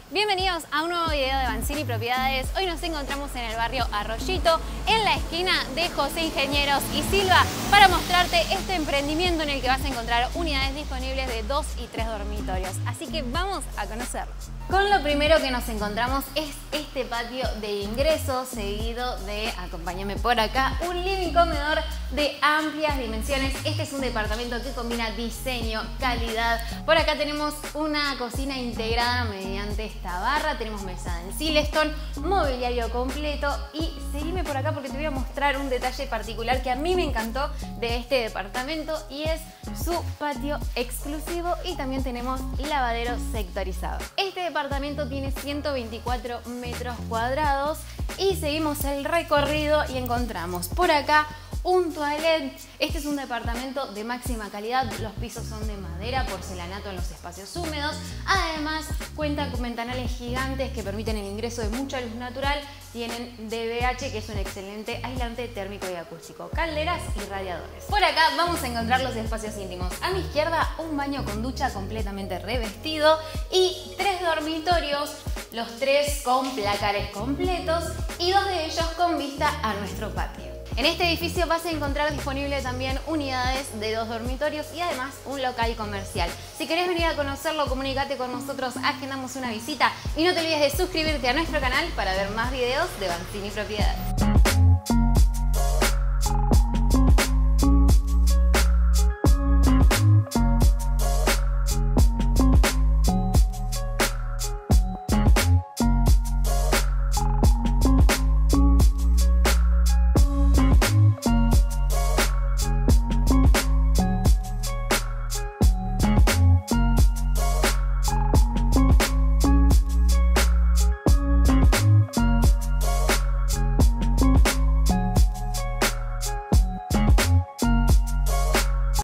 Bienvenidos a un nuevo video de Vanzini Propiedades. Hoy nos encontramos en el barrio Arroyito, en la esquina de José Ingenieros y Silva, para mostrarte este emprendimiento en el que vas a encontrar unidades disponibles de 2 y 3 dormitorios. Así que vamos a conocerlo. Con lo primero que nos encontramos es este patio de ingreso, seguido de, acompáñame por acá, un living comedor de amplias dimensiones. Este es un departamento que combina diseño, calidad. Por acá tenemos una cocina integrada mediante esta barra, tenemos mesa en Silestone, mobiliario completo y seguime por acá porque te voy a mostrar un detalle particular que a mí me encantó de este departamento y es su patio exclusivo y también tenemos lavadero sectorizado. Este departamento tiene 124 metros cuadrados y seguimos el recorrido y encontramos por acá un toilet. Este es un departamento de máxima calidad, los pisos son de madera, porcelanato en los espacios húmedos. Además cuenta con ventanales gigantes que permiten el ingreso de mucha luz natural. Tienen DBH, que es un excelente aislante térmico y acústico, calderas y radiadores. Por acá vamos a encontrar los espacios íntimos. A mi izquierda un baño con ducha completamente revestido y 3 dormitorios, los 3 con placares completos y 2 de ellos con vista a nuestro patio. En este edificio vas a encontrar disponible también unidades de 2 dormitorios y además un local comercial. Si querés venir a conocerlo, comunícate con nosotros, agendamos una visita y no te olvides de suscribirte a nuestro canal para ver más videos de Vanzini Propiedades.